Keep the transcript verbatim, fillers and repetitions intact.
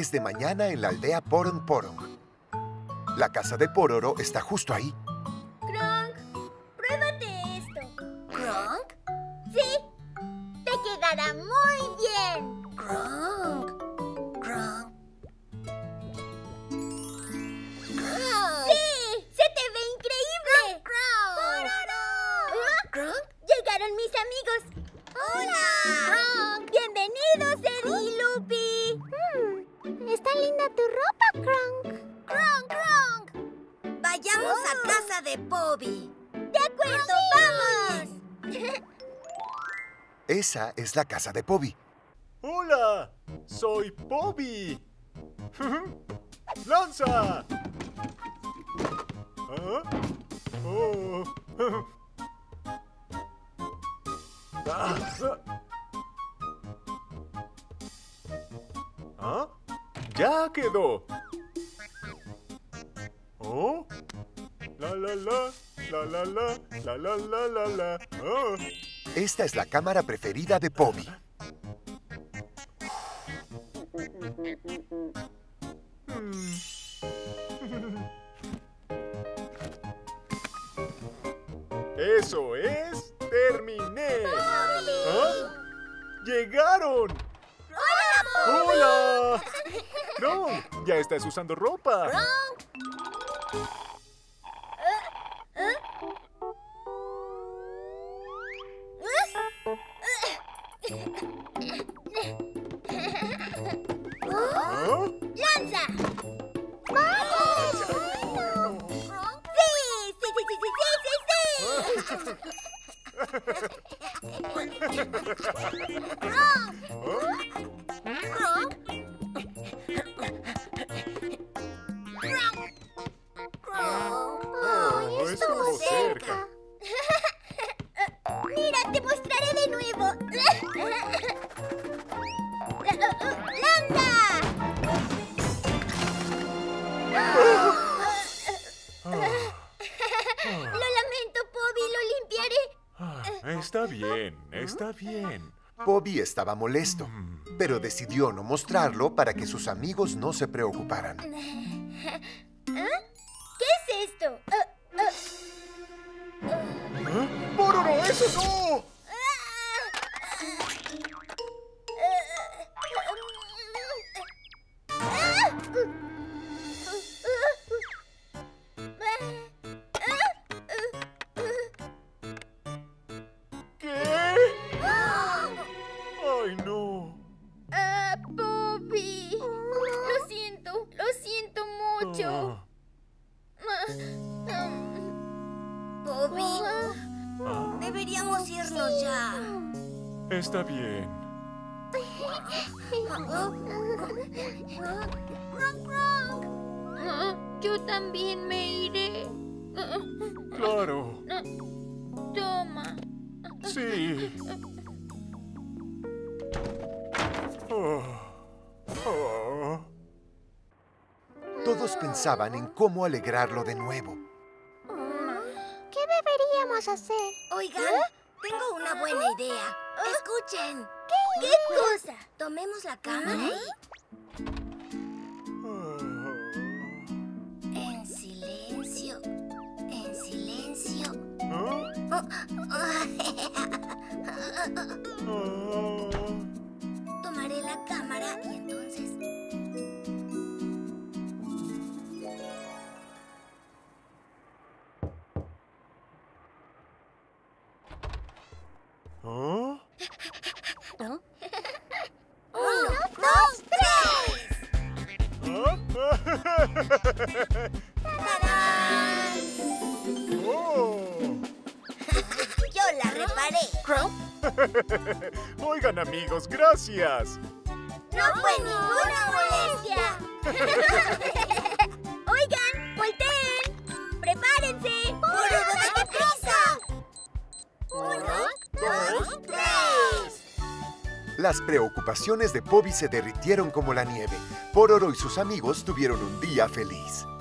es de mañana en la aldea Poron Poron. La casa de Pororo está justo ahí. Kronk, pruébate esto. ¿Kronk? Sí, te quedará muy bien. ¿Kronk? ¿Kronk? ¡Sí! ¡Se te ve increíble! ¡Pororo! ¿Kronk? ¡Llegaron mis amigos! ¡Hola! Kronk, ¡bienvenidos, Eddie y Lupi! Mm, está linda tu ropa, Kronk. ¡Kronk, Kronk! Vayamos a casa de Pobi. ¡De acuerdo, vamos! Esa es la casa de Pobi. ¡Hola! ¡Soy Pobi! ¡Lanza! ¿Ah? Oh. Ah. ¿Ah? ¡Ya quedó! ¿Oh? La la la, la la la, la la la la la. Oh. Esta es la cámara preferida de Pobi. ¡Eso es! ¡Terminé! ¿Ah? ¡Llegaron! ¡Hola, ¡Hola! ¡No! ¡Ya estás usando ropa! ¿Ah? ¡Lanza! ¡Vamos! ¡Sí! ¡Sí, sí, sí, sí, sí, sí! ¿Kronk? Oh, estuvo cerca. ¡Mira, te mostraré de nuevo! ¡Lanza! Lo lamento, Pobi, lo limpiaré. Ah, está bien, está bien. Pobi estaba molesto, pero decidió no mostrarlo para que sus amigos no se preocuparan. ¿Ah? ¿Qué es esto? Ah, ah. ¿Ah? ¡Pororo, eso no! ¿Qué? ¡Ay, no! Ah, Pobi. Lo siento, lo siento mucho. Ah. Pobi, Ah, deberíamos irnos ya. está bien. Ah, yo también me iré. Ah, Claro, ah, toma. sí. Oh. Oh. Todos pensaban en cómo alegrarlo de nuevo. ¿Qué deberíamos hacer? Oigan, tengo una buena idea. Escuchen. ¿Qué cosa? Tomemos la cámara y en silencio, en silencio. ¿Ah? Tomaré la cámara y entonces... ¿Ah? ¿No? ¡Uno, dos, tres! ¿Ah? ¡Tarán! Oh. Yo la reparé. Oigan, amigos, gracias. ¡No fue ninguna molestia! Oigan, volteen. Prepárense. ¡Pororo, date prisa! ¡Uno, dos, tres! Las preocupaciones de Pobi se derritieron como la nieve. Pororo y sus amigos tuvieron un día feliz.